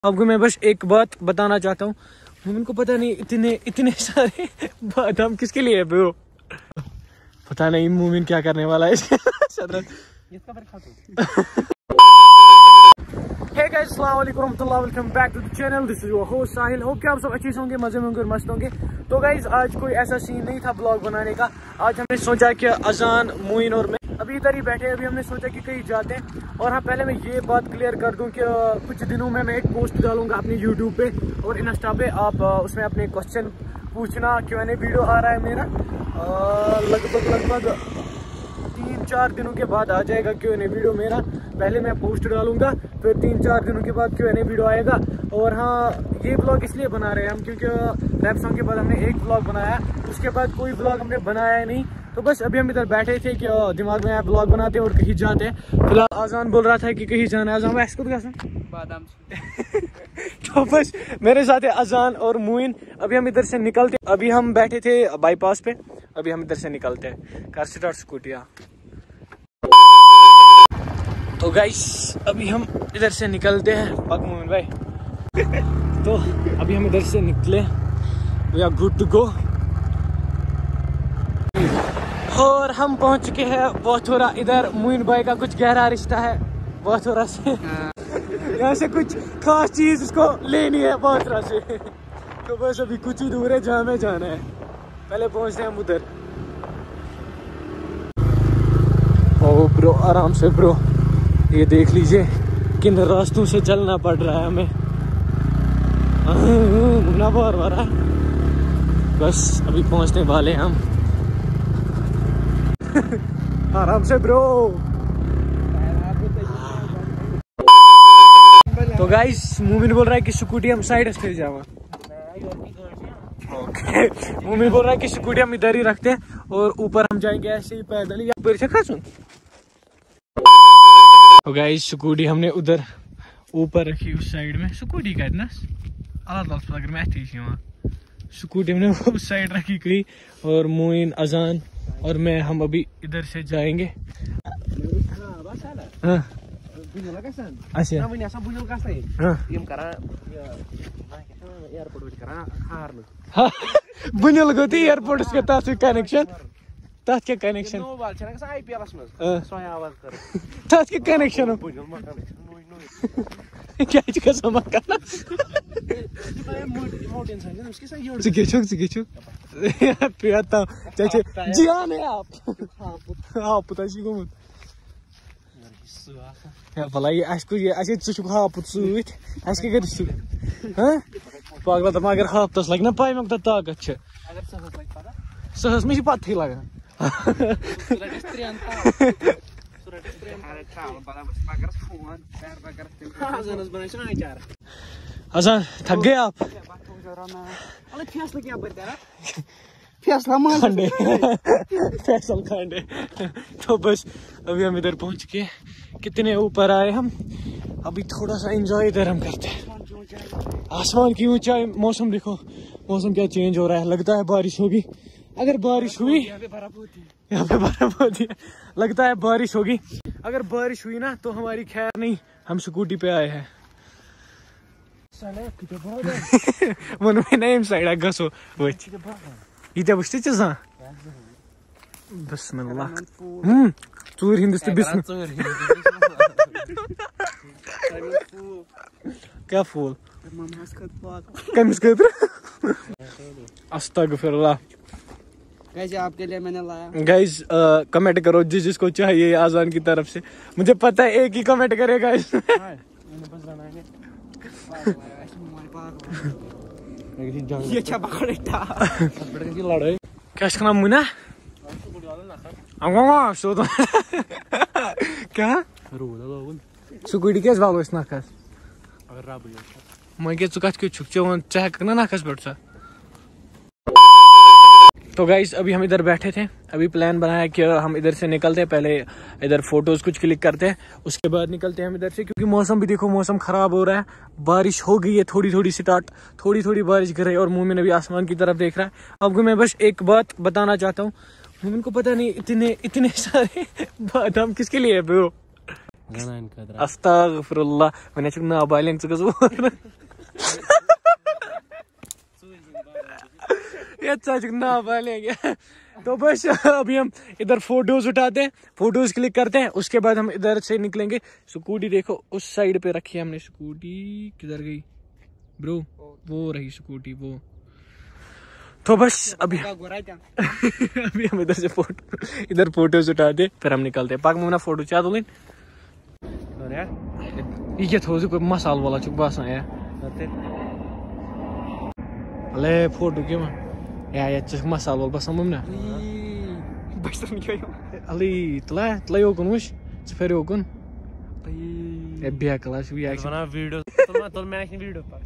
आपको मैं बस एक बात बताना चाहता हूँ, उनको पता नहीं इतने सारे बादाम किसके लिए है ब्रो। पता नहीं मूमिन क्या करने वाला है इसका। Hey guys, अस्सलाम वालेकुम रहमतुल्लाह, welcome back to the channel. This is your host Sahil. Hope कि आप सब अच्छे होंगे, मजे में होंगे और मस्त होंगे। तो गाइज आज कोई ऐसा सीन नहीं था ब्लॉग बनाने का। आज हमने सोचा कि अजान, मोइन और मैं अभी इधर ही बैठे हैं। अभी हमने सोचा कि कहीं जाते हैं। और हाँ, पहले मैं ये बात क्लियर कर दूं कि कुछ दिनों में मैं एक पोस्ट डालूंगा अपनी यूट्यूब पे और इंस्टा पे। आप उसमें अपने क्वेश्चन पूछना, Q&A वीडियो आ रहा है मेरा। लगभग 3-4 दिनों के बाद आ जाएगा Q&A वीडियो मेरा। पहले मैं पोस्ट डालूंगा, फिर 3-4 दिनों के बाद Q&A वीडियो आएगा। और हाँ, ये ब्लॉग इसलिए बना रहे हैं हम क्योंकि रैप सॉन्ग के बाद हमने एक ब्लॉग बनाया, उसके बाद कोई ब्लॉग हमने बनाया ही नहीं। तो बस अभी हम इधर बैठे थे कि दिमाग में ब्लॉग बनाते हैं और कहीं जाते हैं। फिलहाल आजान बोल रहा था कि कहीं जाना है। आजान भाई इसको कैसे बादाम तो बस मेरे साथ है अजान और मोइन। अभी हम इधर से निकलते, अभी हम बैठे थे बाईपास पे, अभी हम इधर से निकलते हैं। कार स्टार्ट स्कूटिया। तो गाइस अभी हम इधर से निकलते हैं। पग मोमिन भाई तो अभी हम इधर से निकले, we are good to go. और हम पहुंच चुके हैं बोथोरा। इधर मोइन भाई का कुछ गहरा रिश्ता है बोथोरा से। यहाँ से कुछ खास चीज उसको लेनी है बोथोरा से। तो बस अभी कुछ ही दूर है जहाँ में जाना है, पहले पहुंचते हैं हम उधर। ओ ब्रो, आराम से ब्रो, ये देख लीजिए किन रास्तों से चलना पड़ रहा है हमें। घूमना बार बार। बस अभी पहुंचने वाले हम। आराम से ब्रो। तो गाइस मोमिन बोल रहा है कि स्कूटी हम साइड से जावा। ओके, मोमिन बोल रहा है कि स्कूटी हम इधर ही रखते हैं और ऊपर हम जाएंगे ऐसे ही पैदल या फिर से खा सुन। तो गाइस स्कूटी हमने उधर ऊपर रखी उस साइड में। स्कूटी का इतना अगर मैं स्कूटी हमने उस साइड रखी कहीं। और मोइन, अजान और मैं, हम अभी इधर से जाएंगे। हाँ बुनिल गो एयरपोर्ट के तथ कनेक्शन, तथ क्या कनेक्शन, तथ क्या कनेक्शन क्या जियान है आप गोमुत भला ये हापुत सत पगला दप अगर हापतस लग ना पाई मे ताकत सहस में पत्थर लगान। अजान थक गए आप? फैसल खांडे। तो बस अभी हम इधर पहुंच के कितने ऊपर आए हम। अभी थोड़ा सा एंजॉय इधर हम करते हैं। आसमान की ऊंचाई, मौसम देखो, मौसम क्या चेंज हो रहा है। लगता है बारिश होगी। अगर बारिश हुई, यहाँ पे बर्फ होती है, लगता है बारिश होगी। अगर बारिश हुई ना तो हमारी खैर नहीं, हम स्कूटी पे आए हैं। नहीं साइड गसो ये वुच बिस्मिल्लाह चूर हिंदुस्त क्या फूल कमिस अस्तगफिरुल्लाह। गाइस आपके लिए मैंने लाया। गाइस कमेंट करो जिसको चाहिए आजान की तरफ से। मुझे पता है एक ही कमेंट करेगा इसमें। क्या नाम मुना क्या स्कूटी क्या वालो नखस मैं कत चे ना नखस पे। तो गाइस अभी हम इधर बैठे थे, अभी प्लान बनाया कि हम इधर से निकलते हैं। पहले इधर फोटोज कुछ क्लिक करते हैं, उसके बाद निकलते हैं हम इधर से। क्योंकि मौसम भी देखो, मौसम खराब हो रहा है। बारिश हो गई है थोड़ी थोड़ी स्टार्ट, थोड़ी थोड़ी बारिश गिर रही है और मोमिन अभी आसमान की तरफ देख रहा है। आपको मैं बस एक बात बताना चाहता हूँ, मोमिन को पता नहीं इतने सारे बादाम किसके लिए है bro. Astaghfirullah. When I na bailing to go. ये ना बालेंगे। तो बस अभी हम इधर फोटोज उठाते हैं, फोटोज क्लिक करते हैं, उसके बाद हम इधर से निकलेंगे। स्कूटी देखो उस साइड पे रखी है हमने। स्कूटी किधर गई ब्रो? वो रही स्कूटी वो। तो बस अभी अभी हम इधर से इधर फोटोज उठाते फिर हम निकलते हैं। पाक मुना फोटो क्या तुलिन ये थोड़ी कोई मसाल वाला चुक बासा है अले फोटो क्यों या चुक मसाल वाला बस हम ना अली तला योकुन वश फिर योकुन ए बिया क्लास भी एक्शन वीडियो तो मैं वीडियो पर।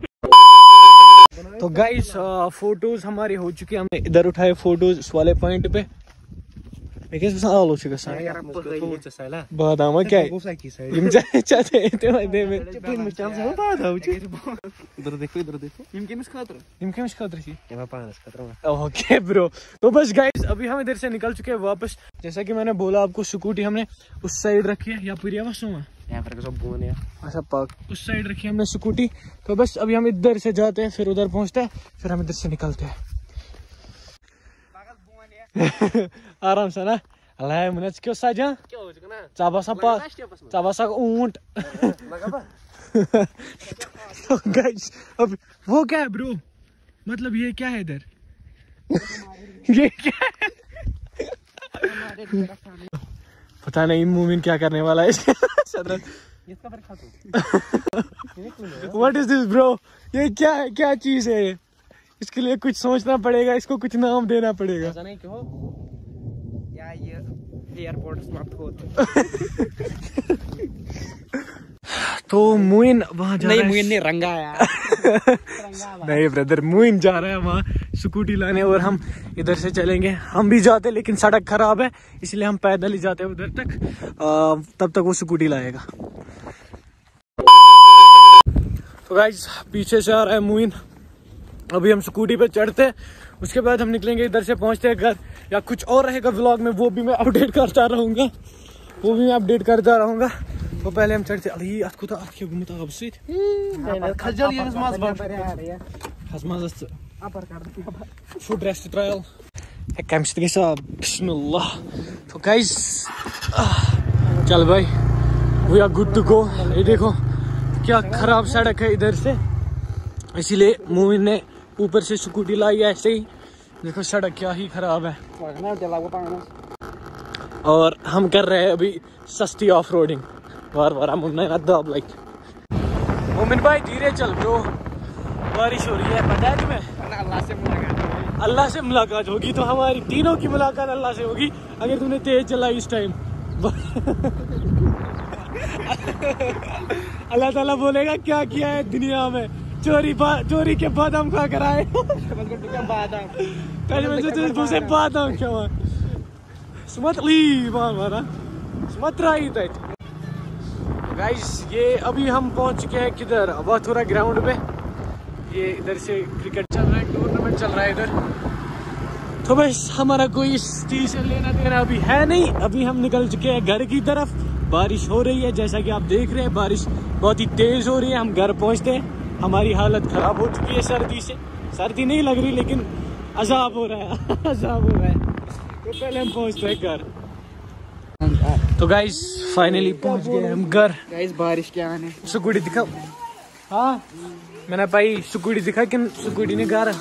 तो गाइस फोटोज हमारी हो चुकी है। हमने इधर उठाए फोटोज इस वाले पॉइंट पे। आलो बादाम क्या ओके ब्रो। तो बस गाइस अभी हम इधर से निकल चुके हैं वापस। जैसा कि मैंने बोला आपको स्कूटी हमने उस साइड रखी है या पूरी अच्छा पाक उस साइड रखी है हमने स्कूटी। तो बस अभी हम इधर से जाते हैं फिर उधर पहुंचते हैं फिर हम इधर से निकलते हैं आराम से ना। अल्लाह मुझे क्यों साजा चाबा ऊंट। तो गाइस अब वो क्या है ब्रो? मतलब ये क्या है इधर? ये क्या है? पता नहीं मोमिन क्या करने वाला है। What is this bro? ये क्या है? क्या चीज है ये? इसके लिए कुछ सोचना पड़ेगा, इसको कुछ नाम देना पड़ेगा। नहीं क्यों या ये एयरपोर्ट समाप्त होता। तो मुइन वहाँ जा रहा है। नहीं मुइन ने रंगा यार। नहीं ब्रदर मुइन जा रहा है वहाँ स्कूटी लाने और हम इधर से चलेंगे। हम भी जाते लेकिन सड़क खराब है इसलिए हम पैदल ही जाते हैं उधर तक। तब तक वो स्कूटी लाएगा। तो गाइस पीछे से आ रहा है मुइन। अभी हम स्कूटी पे चढ़ते उसके बाद हम निकलेंगे इधर से पहुंचते हैं घर या कुछ और रहेगा व्लॉग में वो भी मैं अपडेट करता रहूंगा तो पहले हम चढ़ते अली अतको तो अतके घुमत अब से खजल ये मास हसमास अपर कर फूड रेस्ट ट्रायल कम से बिस्मिल्लाह। तो गाइस चल भाई we are good to go. ये देखो क्या खराब सड़क है इधर से इसीलिए मोमिन ने ऊपर से स्कूटी लाई है ऐसे ही। देखो सड़क क्या ही खराब है और हम कर रहे हैं अभी सस्ती ऑफ रोडिंग। मोमिन भाई धीरे चल ब्रो बारिश हो रही है पता है तुम्हें। अल्लाह से मुलाकात होगी तो हमारी तीनों की मुलाकात अल्लाह से होगी अगर तुमने तेज चलाई इस टाइम। अल्लाह ताला बोलेगा क्या किया है दुनिया में चोरी के बादाम खा कर आए। बादाम गाइस ये अभी हम पहुंच चुके हैं किधर वाथुरा ग्राउंड पे। ये इधर से क्रिकेट चल रहा है टूर्नामेंट चल रहा है इधर। तो बस हमारा कोई इस चीज से लेना देना अभी है नहीं। अभी हम निकल चुके हैं घर की तरफ। बारिश हो रही है जैसा कि आप देख रहे हैं बारिश बहुत ही तेज हो रही है। हम घर पहुंचते हैं हमारी हालत खराब हो चुकी है सर्दी से। सर्दी नहीं लग रही लेकिन अजाब हो रहा है तो पहले हम पहुंचते हैं घर। तो गाइस फाइनली पहुंच गए हम घर। गाइस बारिश क्या आने स्कूटी दिखाओ। हाँ मैंने भाई स्कूटी दिखा कि स्कूटी ने घर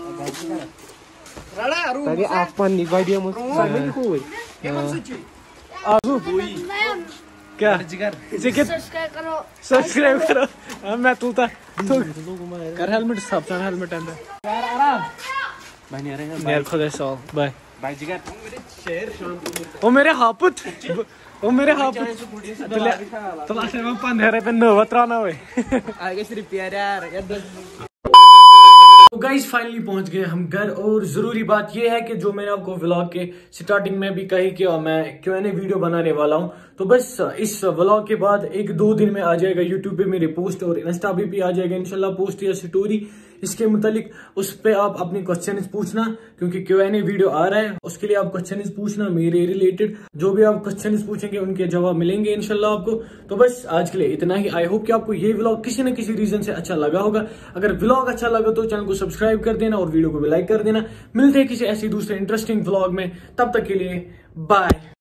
क्या सब्सक्राइब करो। मैं तुलता कर हेलमेट सब हेलमेट अंदर यार खुदा सॉल बाय ओ मेरे हापुत तो लास्ट में 15 पे नवा त्राना हुए आगे सिर्फ प्यार यार। तो गाइस फाइनली पहुंच गए हम घर। और जरूरी बात यह है कि जो मैंने आपको व्लॉग के स्टार्टिंग में भी कही कि मैं Q&A वीडियो बनाने वाला हूं तो बस इस व्लॉग के बाद 1-2 दिन में आ जाएगा यूट्यूब पे मेरी पोस्ट और इंस्टा भी आ जाएगा इंशाल्लाह पोस्ट या स्टोरी। इसके मुतालिक उस पे आप अपने क्वेश्चन पूछना, क्योंकि Q&A वीडियो आ रहा है, उसके लिए आप क्वेश्चन पूछना मेरे रिलेटेड। जो भी आप क्वेश्चन पूछेंगे उनके जवाब मिलेंगे इंशाल्लाह आपको। तो बस आज के लिए इतना ही। आई होप कि आपको ये व्लॉग किसी न किसी रीजन से अच्छा लगा होगा। अगर व्लॉग अच्छा लगा तो चैनल को सब्सक्राइब कर देना और वीडियो को भी लाइक कर देना। मिलते हैं किसी ऐसी दूसरे इंटरेस्टिंग व्लॉग में, तब तक के लिए बाय।